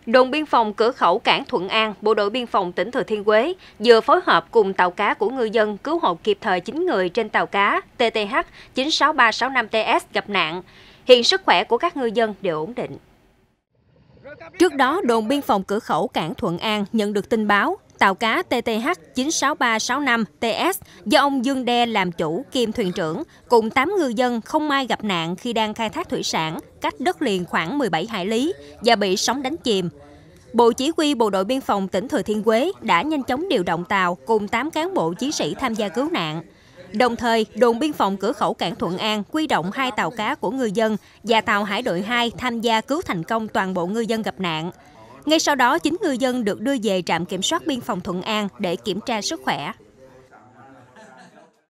Đồn biên phòng cửa khẩu cảng Thuận An, Bộ đội biên phòng tỉnh Thừa Thiên Huế vừa phối hợp cùng tàu cá của ngư dân cứu hộ kịp thời 9 người trên tàu cá TTH 96365TS gặp nạn. Hiện sức khỏe của các ngư dân đều ổn định. Trước đó, đồn biên phòng cửa khẩu cảng Thuận An nhận được tin báo tàu cá TTH 96365TS do ông Dương Đe làm chủ kiêm thuyền trưởng cùng 8 ngư dân không may gặp nạn khi đang khai thác thủy sản cách đất liền khoảng 17 hải lý và bị sóng đánh chìm. Bộ Chỉ huy Bộ đội biên phòng tỉnh Thừa Thiên Huế đã nhanh chóng điều động tàu cùng 8 cán bộ chiến sĩ tham gia cứu nạn. Đồng thời, đồn biên phòng cửa khẩu cảng Thuận An huy động 2 tàu cá của ngư dân và tàu hải đội 2 tham gia cứu thành công toàn bộ ngư dân gặp nạn. Ngay sau đó, 9 ngư dân được đưa về trạm kiểm soát biên phòng Thuận An để kiểm tra sức khỏe.